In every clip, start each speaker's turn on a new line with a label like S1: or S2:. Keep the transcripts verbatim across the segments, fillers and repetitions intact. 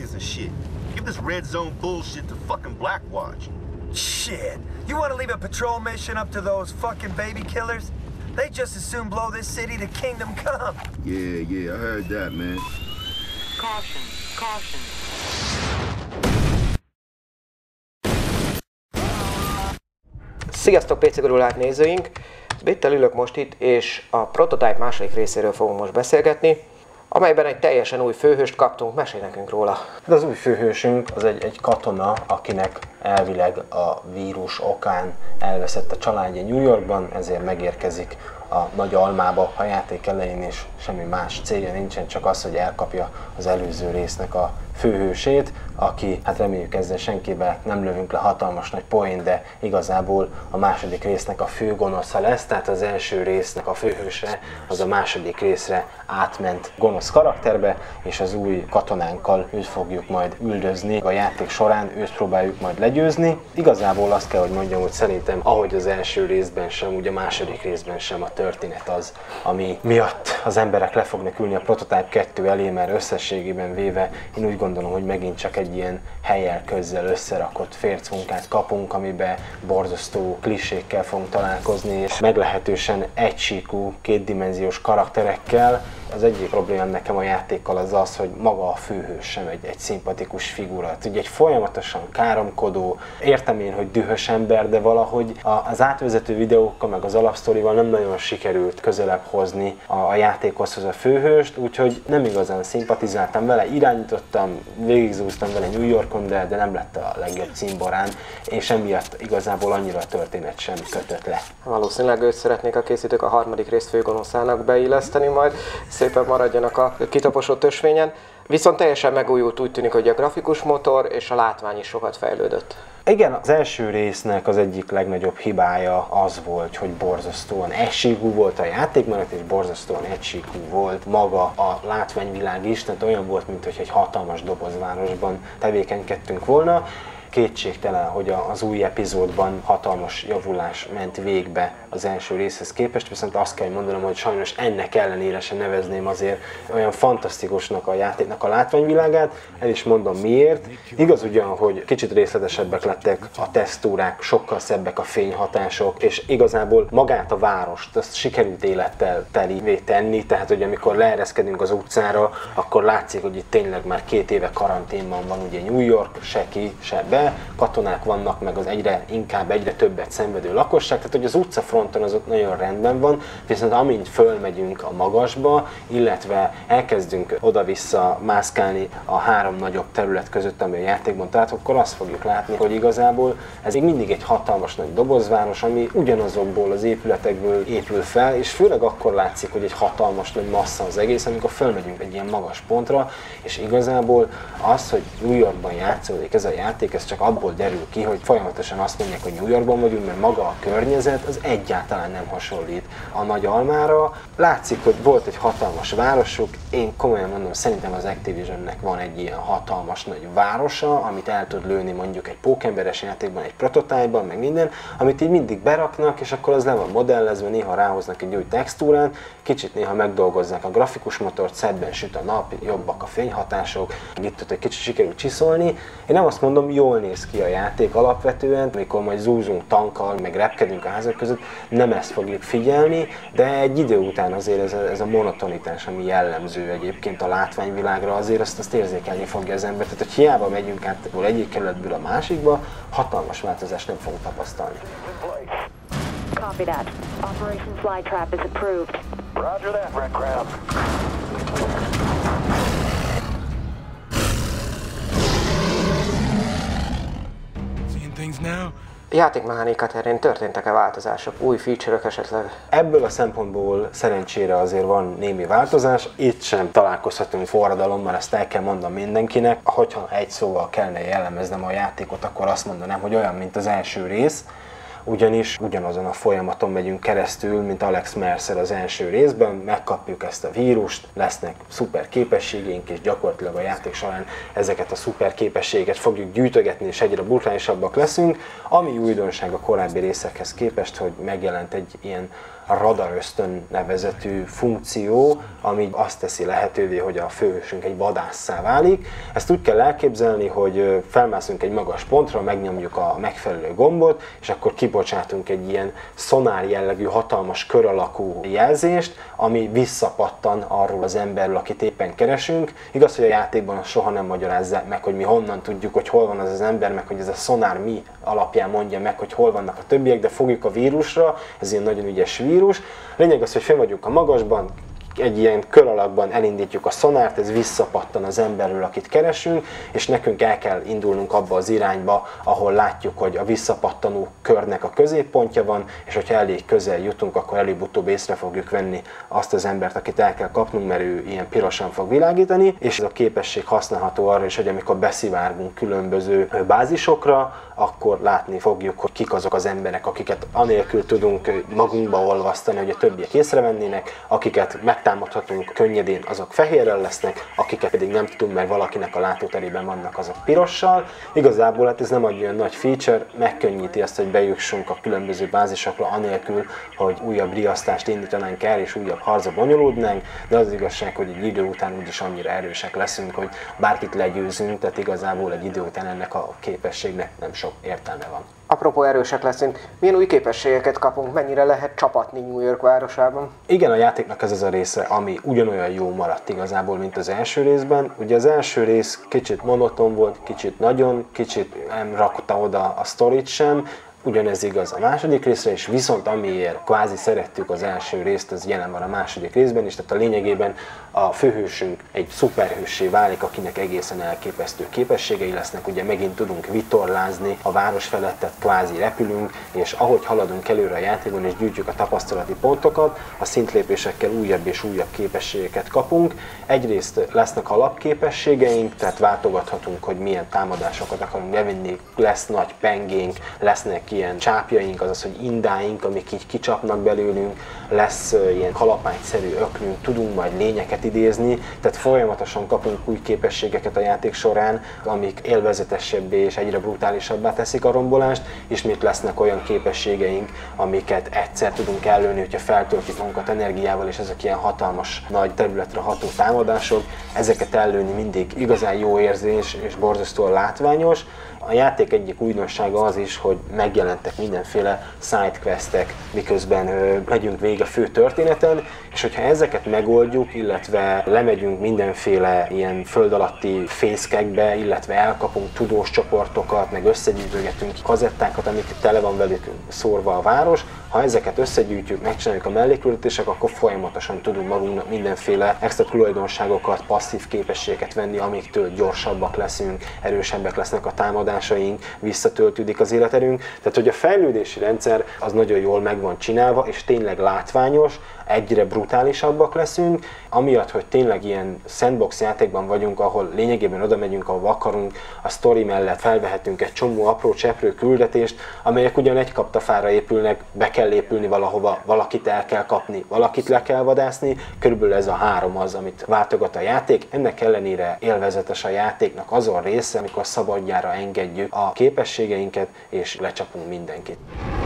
S1: niggas and shit. Give this red zone bullshit to fucking Blackwatch.
S2: Shit. You want to leave a patrol mission up to those fucking baby killers? They just as soon blow this city to Kingdom Come.
S1: Yeah, yeah, I heard that, man.
S3: Caution, caution.
S4: Sziasztok pé cé Gurulák nézőink! Bittel ülök most itt, és a Prototype második részéről fogunk most beszélgetni, amelyben egy teljesen új főhőst kaptunk. Mesélj nekünk róla!
S5: De az új főhősünk az egy, egy katona, akinek elvileg a vírus okán elveszett a családja New Yorkban, ezért megérkezik a Nagy Almába a játék elején, és semmi más célja nincsen, csak az, hogy elkapja az előző résznek a főhősét, aki, hát reméljük ezzel senkibe nem lövünk le hatalmas nagy poén, de igazából a második résznek a fő gonosza lesz, tehát az első résznek a főhőse az a második részre átment gonosz karakterbe, és az új katonánkkal őt fogjuk majd üldözni a játék során, őt próbáljuk majd legyőzni. Igazából azt kell, hogy mondjam, hogy szerintem ahogy az első részben sem, úgy a második részben sem a történet az, ami miatt az emberek le fognak ülni a Prototype kettő elé, mert összességében véve én úgy gondolom, hogy megint csak egy ilyen helyjel közzel összerakott fércmunkát kapunk, amiben borzasztó klisékkel fogunk találkozni, és meglehetősen egysíkú, kétdimenziós karakterekkel. Az egyik problémám nekem a játékkal az az, hogy maga a főhős sem egy, egy szimpatikus figura. Ugye egy folyamatosan káromkodó, értem én, hogy dühös ember, de valahogy az átvezető videókkal, meg az alapsztorival nem nagyon sikerült közelebb hozni a, a játékhoz a főhőst, úgyhogy nem igazán szimpatizáltam vele, irányítottam, végigzúztam vele New Yorkon, de, de nem lett a legjobb címborán, és emiatt igazából annyira a történet sem kötött le.
S4: Valószínűleg őt szeretnék a készítők a harmadik rész főgonoszának beilleszteni majd, szépen maradjanak a kitaposott ösvényen. Viszont teljesen megújult, úgy tűnik, hogy a grafikus motor és a látvány is sokat fejlődött.
S5: Igen, az első résznek az egyik legnagyobb hibája az volt, hogy borzasztóan egysíkú volt a játékmenet, és borzasztóan egysíkú volt maga a látványvilág is, tehát olyan volt, mintha egy hatalmas dobozvárosban tevékenykedtünk volna. Kétségtelen, hogy az új epizódban hatalmas javulás ment végbe az első részhez képest, viszont azt kell mondanom, hogy sajnos ennek ellenére sem nevezném azért olyan fantasztikusnak a játéknak a látványvilágát, el is mondom miért. Igaz ugyan, hogy kicsit részletesebbek lettek a textúrák, sokkal szebbek a fényhatások, és igazából magát a várost, azt sikerült élettel telivé tenni, tehát hogy amikor leereszkedünk az utcára, akkor látszik, hogy itt tényleg már két éve karanténban van ugye New York, se ki, se be, katonák vannak, meg az egyre inkább egyre többet szenvedő lakosság, tehát hogy az utcafronton az ott nagyon rendben van, viszont amint fölmegyünk a magasba, illetve elkezdünk oda-vissza mászkálni a három nagyobb terület között, ami a játékban talált, akkor azt fogjuk látni, hogy igazából ez még mindig egy hatalmas nagy dobozváros, ami ugyanazokból az épületekből épül fel, és főleg akkor látszik, hogy egy hatalmas nagy massza az egész, amikor fölmegyünk egy ilyen magas pontra, és igazából az, hogy New Yorkban játszódik ez a játék, ez csak abból derül ki, hogy folyamatosan azt mondják, hogy New Yorkban vagyunk, mert maga a környezet az egyáltalán nem hasonlít a Nagy Almára. Látszik, hogy volt egy hatalmas városuk, én komolyan mondom, szerintem az Activisionnek van egy ilyen hatalmas nagy városa, amit el tud lőni mondjuk egy pókemberes játékban, egy Prototype-ban, meg minden, amit így mindig beraknak, és akkor az le van modellezve, néha ráhoznak egy új textúrát, kicsit néha megdolgozzák a grafikus motort, szebben süt a nap, jobbak a fényhatások, itt ott egy kicsit sikerül csiszolni. Én nem azt mondom, jól néz ki a játék alapvetően, amikor majd zúzunk tankkal, meg repkedünk a házak között, nem ezt fogjuk figyelni, de egy idő után azért ez a, ez a monotonitás, ami jellemző egyébként a látványvilágra, azért azt, azt érzékelni fogja az ember. Tehát, hogy hiába megyünk át egyik kerületből a másikba, hatalmas változást nem fogunk tapasztalni.
S6: Copy that. Operation Flytrap is approved.
S7: Roger that, Red Crowd.
S4: Játékmechanika terén történtek-e változások? Új feature-ök esetleg?
S5: Ebből a szempontból szerencsére azért van némi változás. Itt sem találkozhatunk forradalommal, ezt el kell mondanom mindenkinek. Hogyha egy szóval kellene jellemeznem a játékot, akkor azt mondanám, hogy olyan, mint az első rész. Ugyanis ugyanazon a folyamaton megyünk keresztül, mint Alex Mercer az első részben, megkapjuk ezt a vírust, lesznek szuper képességeink, és gyakorlatilag a játék során ezeket a szuper képességeket fogjuk gyűjtögetni, és egyre brutálisabbak leszünk. Ami újdonság a korábbi részekhez képest, hogy megjelent egy ilyen a radar ösztön nevezetű funkció, ami azt teszi lehetővé, hogy a főhősünk egy vadásszá válik. Ezt úgy kell elképzelni, hogy felmászunk egy magas pontra, megnyomjuk a megfelelő gombot, és akkor kibocsátunk egy ilyen szonár jellegű, hatalmas kör alakú jelzést, ami visszapattan arról az emberről, akit éppen keresünk. Igaz, hogy a játékban soha nem magyarázza meg, hogy mi honnan tudjuk, hogy hol van az az ember, meg hogy ez a szonár mi alapján mondja meg, hogy hol vannak a többiek, de fogjuk a vírusra, ez ilyen nagyon ügyes vírus. Lényeg az, hogy fenn vagyunk a magasban, egy ilyen kör alakban elindítjuk a szonárt, ez visszapattan az emberről, akit keresünk, és nekünk el kell indulnunk abba az irányba, ahol látjuk, hogy a visszapattanó körnek a középpontja van, és hogyha elég közel jutunk, akkor előbb-utóbb észre fogjuk venni azt az embert, akit el kell kapnunk, mert ő ilyen pirosan fog világítani, és ez a képesség használható arra is, hogy amikor beszivárgunk különböző bázisokra, akkor látni fogjuk, hogy kik azok az emberek, akiket anélkül tudunk magunkba olvasztani, hogy a többiek észrevennének, akiket megtámadhatunk könnyedén, azok fehérrel lesznek, akiket pedig nem tudunk, mert valakinek a látóterében vannak, azok pirossal. Igazából hát ez nem egy olyan nagy feature, megkönnyíti azt, hogy bejussunk a különböző bázisokra anélkül, hogy újabb riasztást indítanánk el és újabb harcba bonyolódnánk, de az igazság, hogy egy idő után úgyis annyira erősek leszünk, hogy bárkit legyőzünk, tehát igazából egy idő után ennek a képességnek nem sok értelme van.
S4: Apropó erősek leszünk, milyen új képességeket kapunk, mennyire lehet csapatni New York városában?
S5: Igen, a játéknak ez az a része, ami ugyanolyan jó maradt igazából, mint az első részben. Ugye az első rész kicsit monoton volt, kicsit nagyon, kicsit nem rakta oda a sztorit sem, ugyanez igaz a második részre is, viszont amiért kvázi szerettük az első részt, az jelen van a második részben is, tehát a lényegében a főhősünk egy szuperhőssé válik, akinek egészen elképesztő képességei lesznek, ugye megint tudunk vitorlázni a város felett, tehát kvázi repülünk, és ahogy haladunk előre a játékon és gyűjtjük a tapasztalati pontokat, a szintlépésekkel újabb és újabb képességeket kapunk. Egyrészt lesznek alapképességeink, tehát váltogathatunk, hogy milyen támadásokat akarunk bevinni, lesz nagy pengénk, lesznek ilyen csápjaink, azaz, hogy indáink, amik így kicsapnak belőlünk, lesz ilyen kalapágyszerű öklünk, tudunk majd lényeket idézni, tehát folyamatosan kapunk új képességeket a játék során, amik élvezetesebbé és egyre brutálisabbá teszik a rombolást, ismét lesznek olyan képességeink, amiket egyszer tudunk ellőni, hogyha feltöltjük magunkat energiával, és ezek ilyen hatalmas, nagy területre ható támadások, ezeket ellőni mindig igazán jó érzés és borzasztóan látványos. A játék egyik újdonsága az is, hogy megjelentek mindenféle sidequestek, miközben ö, megyünk végig a fő történeten, és hogyha ezeket megoldjuk, illetve lemegyünk mindenféle ilyen föld alatti fészkekbe, illetve elkapunk tudós csoportokat, meg összegyűjtögetünk kazettákat, amik tele van velük szórva a város, ha ezeket összegyűjtjük, megcsináljuk a mellékületések, akkor folyamatosan tudunk magunknak mindenféle extra tulajdonságokat, passzív képességeket venni, amiktől gyorsabbak leszünk, erősebbek lesznek a támadásaink, visszatöltődik az életerőnk. Tehát, hogy a fejlődési rendszer az nagyon jól meg van csinálva, és tényleg látványos, egyre brutálisabbak leszünk, amiatt, hogy tényleg ilyen sandbox játékban vagyunk, ahol lényegében oda megyünk, ahol akarunk, a sztori mellett felvehetünk egy csomó apró cseprő küldetést, amelyek ugyan egy kaptafára épülnek, be kell épülni valahova, valakit el kell kapni, valakit le kell vadászni, körülbelül ez a három az, amit váltogat a játék. Ennek ellenére élvezetes a játéknak azon része, amikor szabadjára engedjük a képességeinket és lecsapunk mindenkit.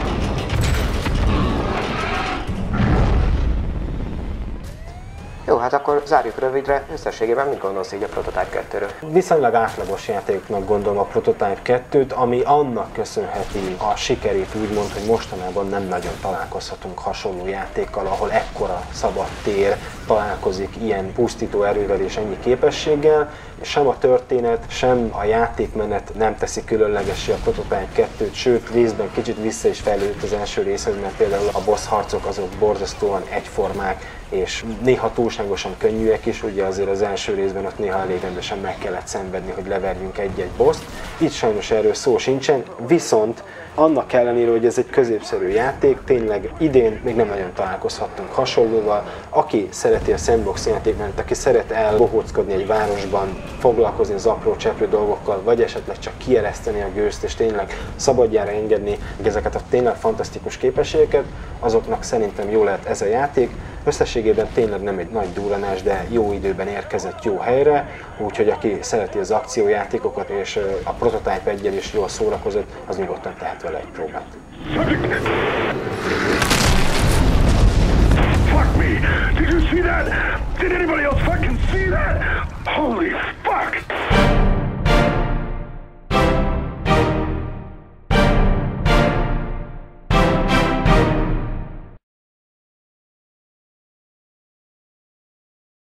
S4: Jó, hát akkor zárjuk rövidre. Összességében mit gondolsz így a Prototype kettőről?
S5: Viszonylag átlagos játéknak gondolom a Prototype kettőt, ami annak köszönheti a sikerét úgymond, hogy mostanában nem nagyon találkozhatunk hasonló játékkal, ahol ekkora szabad tér találkozik ilyen pusztító erővel és ennyi képességgel. Sem a történet, sem a játékmenet nem teszi különlegessé a Prototype kettőt, sőt részben kicsit vissza is fejlődött az első részhez, mert például a boss harcok azok borzasztóan egyformák, és néha túlságosan könnyűek is, ugye azért az első részben ott néha elég rendesen meg kellett szenvedni, hogy leverjünk egy-egy boszt. Itt sajnos erről szó sincsen, viszont annak ellenére, hogy ez egy középszerű játék, tényleg idén még nem nagyon találkozhattunk hasonlóval. Aki szereti a sandbox játékmenet, aki szeret elbohóckodni egy városban, foglalkozni az apró cseprő dolgokkal, vagy esetleg csak kiereszteni a gőzt, és tényleg szabadjára engedni ezeket a tényleg fantasztikus képességeket, azoknak szerintem jó lehet ez a játék. Összességében tényleg nem egy nagy durranás, de jó időben érkezett jó helyre, úgyhogy aki szereti az akciójátékokat és a Prototype eggyel is jól szórakozott, az nyugodtan tehet vele egy próbát.